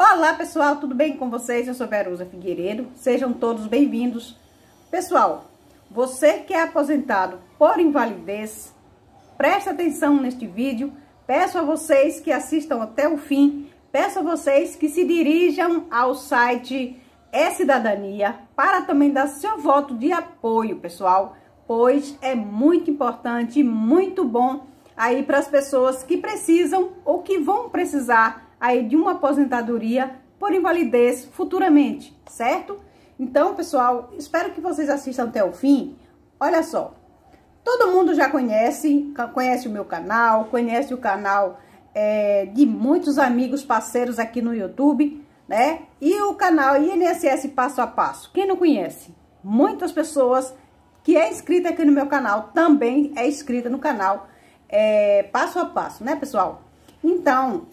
Olá pessoal, tudo bem com vocês? Eu sou Verusa Figueiredo, sejam todos bem-vindos. Pessoal, você que é aposentado por invalidez, preste atenção neste vídeo, peço a vocês que assistam até o fim, peço a vocês que se dirijam ao site E-Cidadania para também dar seu voto de apoio, pessoal, pois é muito importante e muito bom aí para as pessoas que precisam ou que vão precisar aí de uma aposentadoria por invalidez futuramente, certo? Então, pessoal, espero que vocês assistam até o fim. Olha só, todo mundo já conhece o meu canal, conhece o canal de muitos amigos, parceiros aqui no YouTube, né? E o canal INSS Passo a Passo. Quem não conhece? Muitas pessoas que é inscrita aqui no meu canal também é inscrita no canal Passo a Passo, né, pessoal? Então,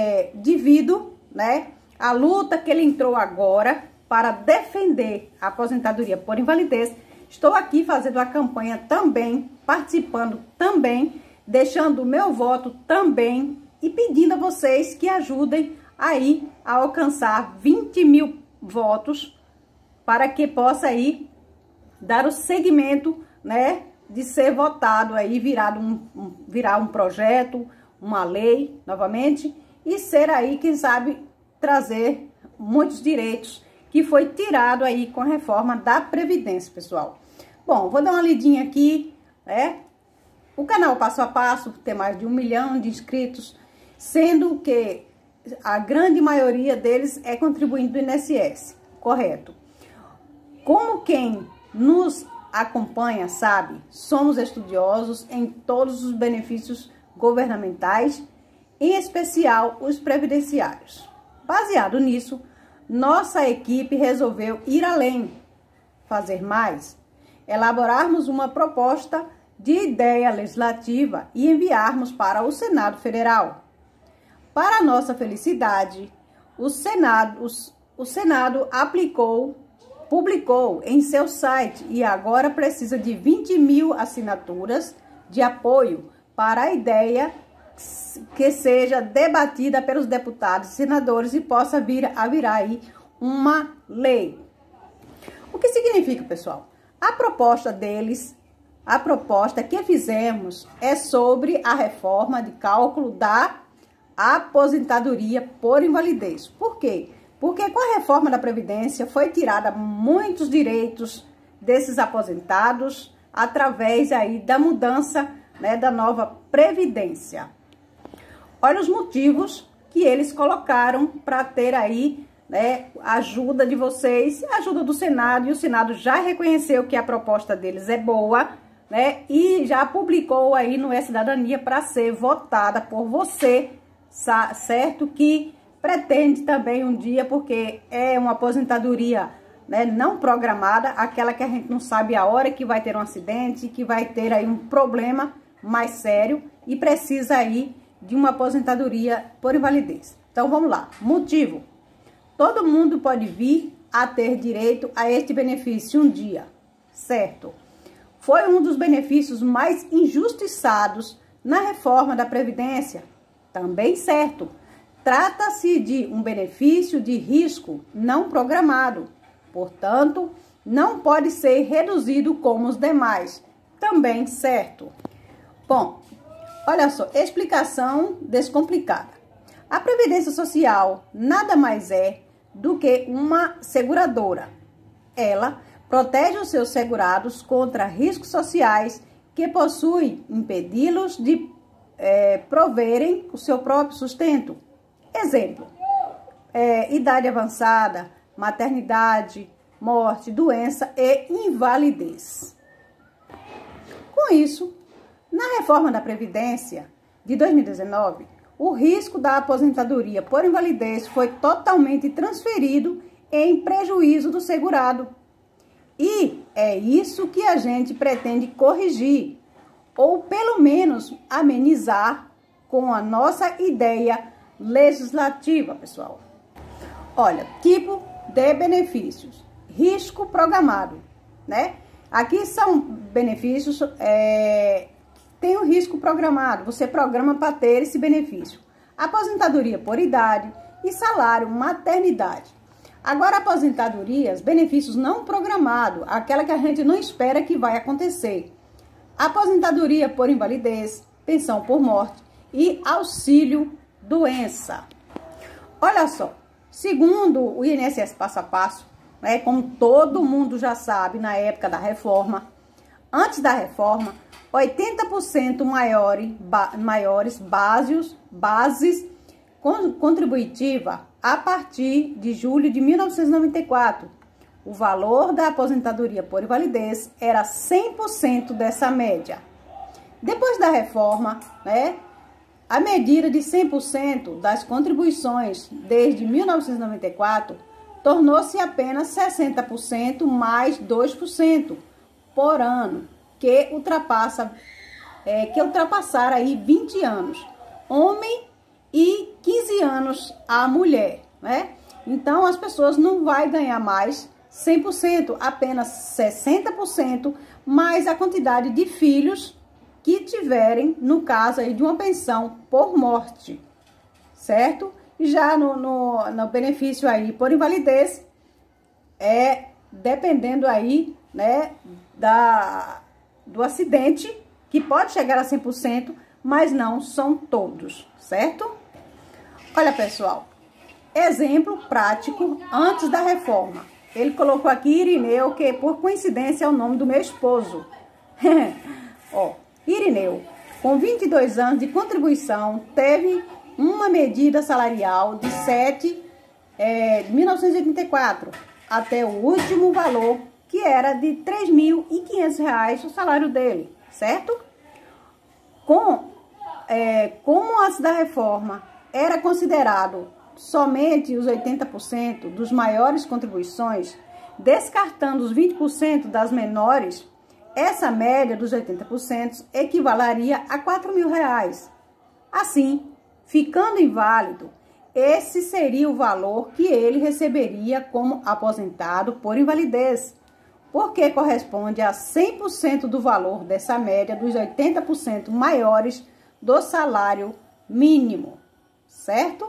devido, né, à luta que ele entrou agora para defender a aposentadoria por invalidez, estou aqui fazendo a campanha também, participando também, deixando o meu voto também e pedindo a vocês que ajudem aí a alcançar 20 mil votos para que possa aí dar o segmento, né, de ser votado aí, virar um projeto, uma lei, novamente, e ser aí, quem sabe, trazer muitos direitos que foi tirado aí com a reforma da Previdência, pessoal. Bom, vou dar uma lidinha aqui, né? O canal Passo a Passo tem mais de 1 milhão de inscritos, sendo que a grande maioria deles é contribuinte do INSS, correto? Como quem nos acompanha sabe, somos estudiosos em todos os benefícios governamentais, em especial os previdenciários. Baseado nisso, nossa equipe resolveu ir além, fazer mais, elaborarmos uma proposta de ideia legislativa e enviarmos para o Senado Federal. Para nossa felicidade, o Senado publicou em seu site e agora precisa de 20 mil assinaturas de apoio para a ideia que seja debatida pelos deputados e senadores e possa vir a virar aí uma lei. O que significa, pessoal? A proposta que fizemos é sobre a reforma de cálculo da aposentadoria por invalidez. Por quê? Porque com a reforma da Previdência foi tirada muitos direitos desses aposentados através aí da mudança, né, da nova Previdência. Olha os motivos que eles colocaram para ter aí, né, a ajuda de vocês, a ajuda do Senado, e o Senado já reconheceu que a proposta deles é boa, né, e já publicou aí no E-Cidadania para ser votada por você, certo? Que pretende também um dia, porque é uma aposentadoria, né, não programada, aquela que a gente não sabe a hora que vai ter um acidente, que vai ter aí um problema mais sério e precisa aí de uma aposentadoria por invalidez. Então vamos lá. Motivo: todo mundo pode vir a ter direito a este benefício um dia, certo? Foi um dos benefícios mais injustiçados na reforma da Previdência, também certo. Trata-se de um benefício de risco não programado, portanto, não pode ser reduzido como os demais, também certo. Bom, olha só, explicação descomplicada. A Previdência Social nada mais é do que uma seguradora. Ela protege os seus segurados contra riscos sociais que possuem impedi-los de proverem o seu próprio sustento. Exemplo, idade avançada, maternidade, morte, doença e invalidez. Com isso, na reforma da Previdência de 2019, o risco da aposentadoria por invalidez foi totalmente transferido em prejuízo do segurado. E é isso que a gente pretende corrigir, ou pelo menos amenizar com a nossa ideia legislativa, pessoal. Olha, tipo de benefícios: risco programado, né? Aqui são benefícios, tem o risco programado, você programa para ter esse benefício. Aposentadoria por idade, e salário maternidade. Agora, aposentadorias, benefícios não programados, aquela que a gente não espera que vai acontecer. Aposentadoria por invalidez, pensão por morte e auxílio doença. Olha só, segundo o INSS passo a passo, né, como todo mundo já sabe, na época da reforma, antes da reforma, 80% maiores bases contributiva a partir de julho de 1994. O valor da aposentadoria por invalidez era 100% dessa média. Depois da reforma, né, a medida de 100% das contribuições desde 1994 tornou-se apenas 60% mais 2% por ano, que ultrapassar aí 20 anos, homem e 15 anos a mulher, né? Então, as pessoas não vão ganhar mais 100%, apenas 60%, mais a quantidade de filhos que tiverem, no caso aí de uma pensão por morte, certo? E já no benefício aí por invalidez, dependendo aí, né, do acidente, que pode chegar a 100%, mas não são todos, certo? Olha, pessoal, exemplo prático antes da reforma. Ele colocou aqui Irineu, que por coincidência é o nome do meu esposo. Ó, Irineu, com 22 anos de contribuição, teve uma medida salarial de 1984 até o último valor, que era de R$ 3.500 o salário dele, certo? Como antes da reforma era considerado somente os 80% dos maiores contribuições, descartando os 20% das menores, essa média dos 80% equivaleria a R$ 4.000. Assim, ficando inválido, esse seria o valor que ele receberia como aposentado por invalidez, porque corresponde a 100% do valor dessa média dos 80% maiores do salário mínimo, certo?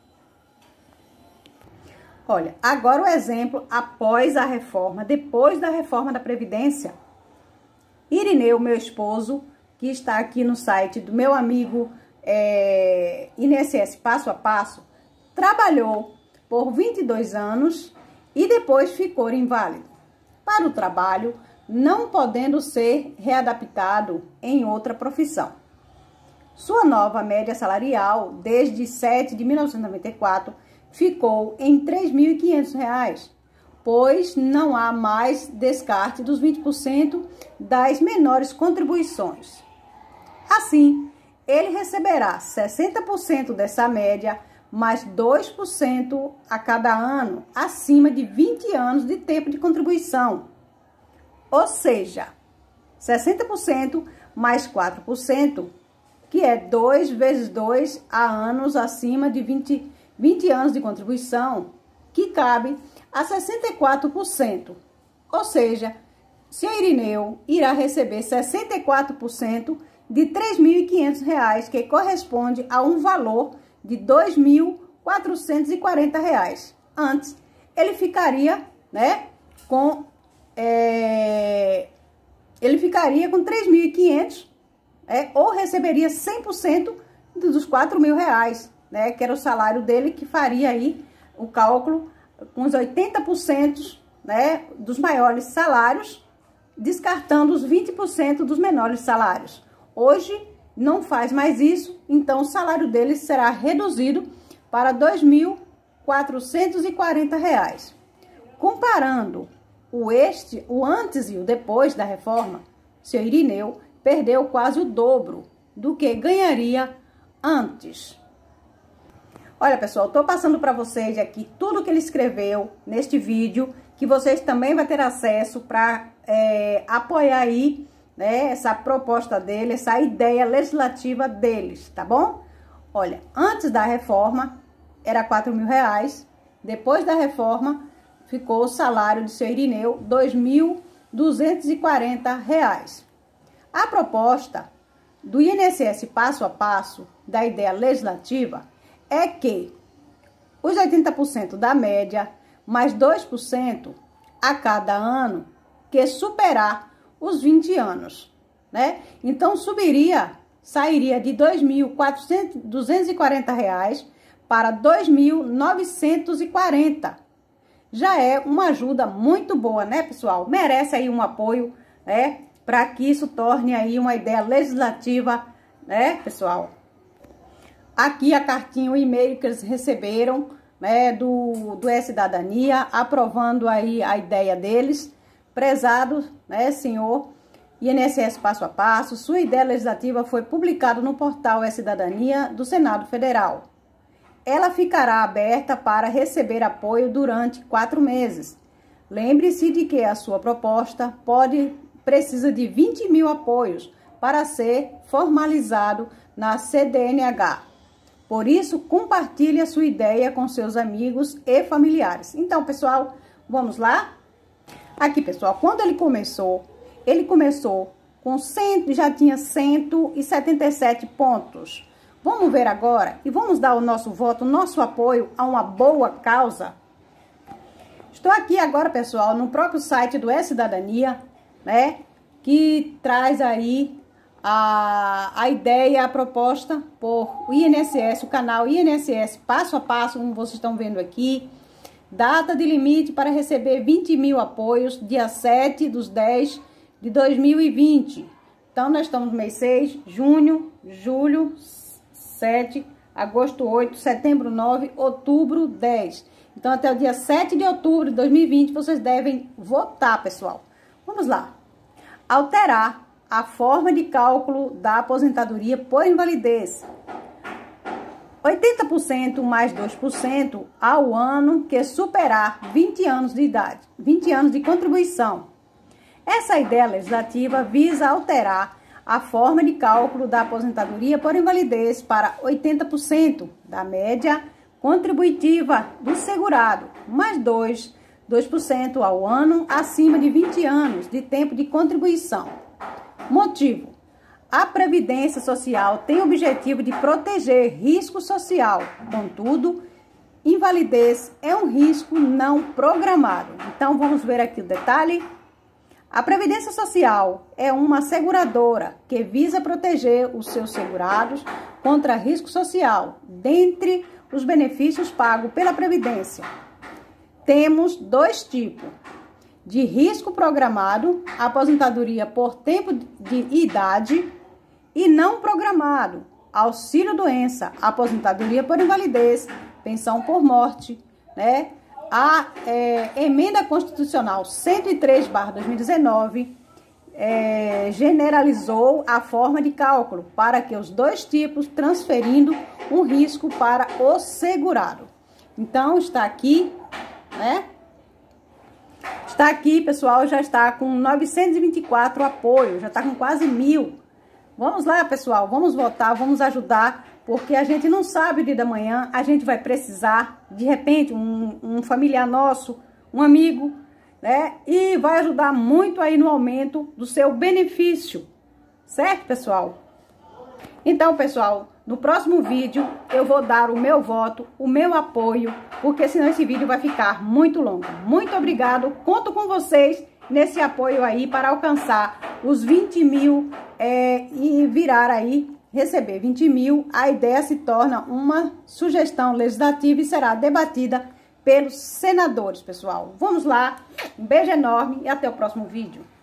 Olha, agora o exemplo após a reforma, depois da reforma da Previdência. Irineu, meu esposo, que está aqui no site do meu amigo INSS Passo a Passo, trabalhou por 22 anos e depois ficou inválido para o trabalho, não podendo ser readaptado em outra profissão. Sua nova média salarial, desde 7 de 1994, ficou em R$ 3.500, pois não há mais descarte dos 20% das menores contribuições. Assim, ele receberá 60% dessa média, mais 2% a cada ano, acima de 20 anos de tempo de contribuição. Ou seja, 60% mais 4%, que é 2 vezes 2 a anos acima de 20 anos de contribuição, que cabe a 64%. Ou seja, seu Irineu irá receber 64% de R$ 3.500, que corresponde a um valor de R$ 2.440. Antes, ele ficaria, né, com R$ 3.500, ou receberia 100% dos R$ 4.000, né, que era o salário dele, que faria aí o cálculo com os 80%, né, dos maiores salários, descartando os 20% dos menores salários. Hoje não faz mais isso, então o salário dele será reduzido para R$ 2.440. Comparando o antes e o depois da reforma, seu Irineu perdeu quase o dobro do que ganharia antes. Olha, pessoal, estou passando para vocês aqui tudo que ele escreveu neste vídeo, que vocês também vão ter acesso para apoiar aí, né, essa proposta dele, essa ideia legislativa deles, tá bom? Olha, antes da reforma era R$ 4.000, depois da reforma ficou o salário de seu Irineu R$ 2.240. A proposta do INSS passo a passo da ideia legislativa é que os 80% da média, mais 2% a cada ano que superar os 20 anos, né? Então, sairia de R$ 2.240 para R$ 2.940. Já é uma ajuda muito boa, né, pessoal? Merece aí um apoio, né, para que isso torne aí uma ideia legislativa, né, pessoal? Aqui a cartinha, o e-mail que eles receberam, né, do E-Cidadania, aprovando aí a ideia deles. Prezado, né, senhor INSS Passo a Passo, sua ideia legislativa foi publicada no portal E-Cidadania do Senado Federal. Ela ficará aberta para receber apoio durante 4 meses. Lembre-se de que a sua proposta precisa de 20 mil apoios para ser formalizado na CDNH. Por isso, compartilhe a sua ideia com seus amigos e familiares. Então, pessoal, vamos lá? Aqui, pessoal, quando ele começou com já tinha 177 pontos. Vamos ver agora e vamos dar o nosso voto, o nosso apoio a uma boa causa. Estou aqui agora, pessoal, no próprio site do E-Cidadania, né, que traz aí a ideia, a proposta por o INSS, o canal INSS Passo a Passo, como vocês estão vendo aqui. Data de limite para receber 20 mil apoios, dia 7/10/2020. Então, nós estamos no mês 6, junho, julho, 7, agosto 8, setembro 9, outubro 10. Então, até o dia 7 de outubro de 2020, vocês devem votar, pessoal. Vamos lá. Alterar a forma de cálculo da aposentadoria por invalidez. 80% mais 2% ao ano que superar 20 anos de idade, 20 anos de contribuição. Essa ideia legislativa visa alterar a forma de cálculo da aposentadoria por invalidez para 80% da média contributiva do segurado, mais 2% ao ano acima de 20 anos de tempo de contribuição. Motivo: a Previdência Social tem o objetivo de proteger risco social, contudo, invalidez é um risco não programado. Então, vamos ver aqui o detalhe. A Previdência Social é uma seguradora que visa proteger os seus segurados contra risco social, dentre os benefícios pagos pela Previdência. Temos 2 tipos: de risco programado, aposentadoria por tempo de idade, e não programado, auxílio-doença, aposentadoria por invalidez, pensão por morte, né? A Emenda Constitucional 103/2019 generalizou a forma de cálculo para que os 2 tipos, transferindo um risco para o segurado. Então, está aqui, né? Está aqui, pessoal, já está com 924 apoios, já está com quase 1000. Vamos lá, pessoal, vamos votar, vamos ajudar, porque a gente não sabe o dia da manhã, a gente vai precisar, de repente, um familiar nosso, um amigo, né? E vai ajudar muito aí no aumento do seu benefício, certo, pessoal? Então, pessoal, no próximo vídeo eu vou dar o meu voto, o meu apoio, porque senão esse vídeo vai ficar muito longo. Muito obrigado, conto com vocês nesse apoio aí para alcançar os 20 mil e virar aí, receber 20 mil. A ideia se torna uma sugestão legislativa e será debatida pelos senadores, pessoal. Vamos lá, um beijo enorme e até o próximo vídeo.